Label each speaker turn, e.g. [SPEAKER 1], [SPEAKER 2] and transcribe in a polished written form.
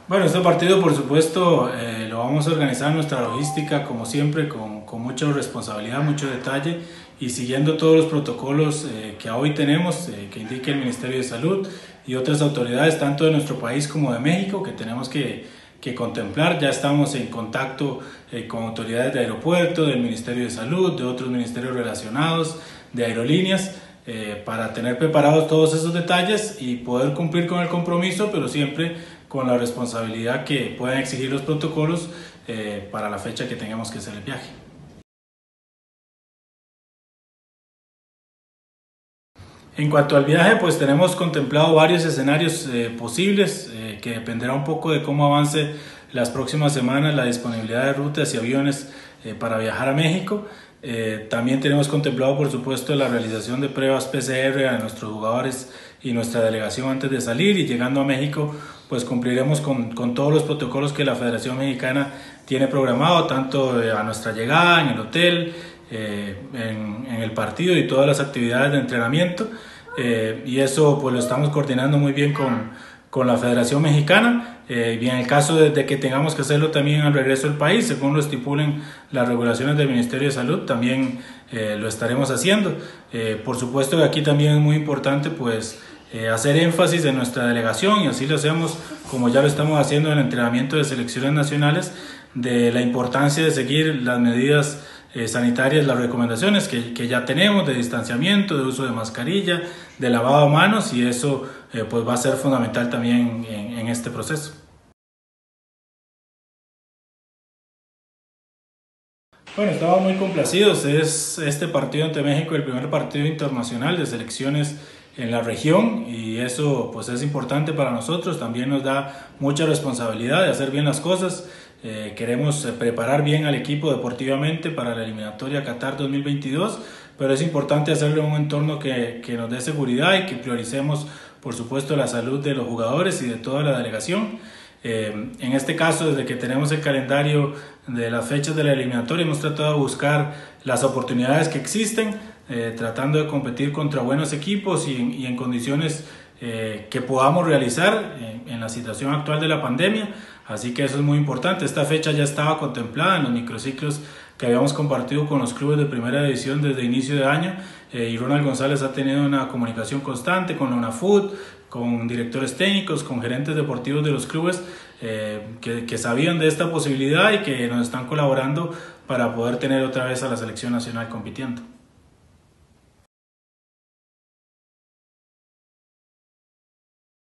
[SPEAKER 1] Bueno, este partido por supuesto lo vamos a organizar en nuestra logística como siempre con mucha responsabilidad, mucho detalle y siguiendo todos los protocolos que hoy tenemos, que indique el Ministerio de Salud y otras autoridades tanto de nuestro país como de México que tenemos que contemplar. Ya estamos en contacto con autoridades de aeropuerto, del Ministerio de Salud, de otros ministerios relacionados, de aerolíneas, para tener preparados todos esos detalles y poder cumplir con el compromiso, pero siempre con la responsabilidad que puedan exigir los protocolos para la fecha que tengamos que hacer el viaje. En cuanto al viaje, pues tenemos contemplado varios escenarios posibles, que dependerá un poco de cómo avance las próximas semanas la disponibilidad de rutas y aviones para viajar a México. También tenemos contemplado, por supuesto, la realización de pruebas PCR a nuestros jugadores y nuestra delegación antes de salir, y llegando a México pues cumpliremos con todos los protocolos que la Federación Mexicana tiene programado, tanto a nuestra llegada, en el hotel, en el partido y todas las actividades de entrenamiento, y eso pues lo estamos coordinando muy bien con la Federación Mexicana, y en el caso de que tengamos que hacerlo también al regreso del país, según lo estipulen las regulaciones del Ministerio de Salud, también lo estaremos haciendo. Por supuesto que aquí también es muy importante pues hacer énfasis en nuestra delegación, y así lo hacemos como ya lo estamos haciendo en el entrenamiento de selecciones nacionales, de la importancia de seguir las medidas sanitarias, las recomendaciones que ya tenemos de distanciamiento, de uso de mascarilla, de lavado de manos, y eso pues va a ser fundamental también en este proceso. Bueno, estamos muy complacidos. Es este partido ante México el primer partido internacional de selecciones en la región, y eso pues es importante para nosotros. También nos da mucha responsabilidad de hacer bien las cosas. Queremos preparar bien al equipo deportivamente para la eliminatoria Qatar 2022, pero es importante hacerlo en un entorno que nos dé seguridad y que prioricemos, por supuesto, la salud de los jugadores y de toda la delegación. En este caso, desde que tenemos el calendario de las fechas de la eliminatoria, hemos tratado de buscar las oportunidades que existen, tratando de competir contra buenos equipos y en condiciones que podamos realizar en la situación actual de la pandemia. Así que eso es muy importante. Esta fecha ya estaba contemplada en los microciclos que habíamos compartido con los clubes de primera división desde inicio de año, y Ronald González ha tenido una comunicación constante con la UNAFUT, con directores técnicos, con gerentes deportivos de los clubes que sabían de esta posibilidad y que nos están colaborando para poder tener otra vez a la selección nacional compitiendo.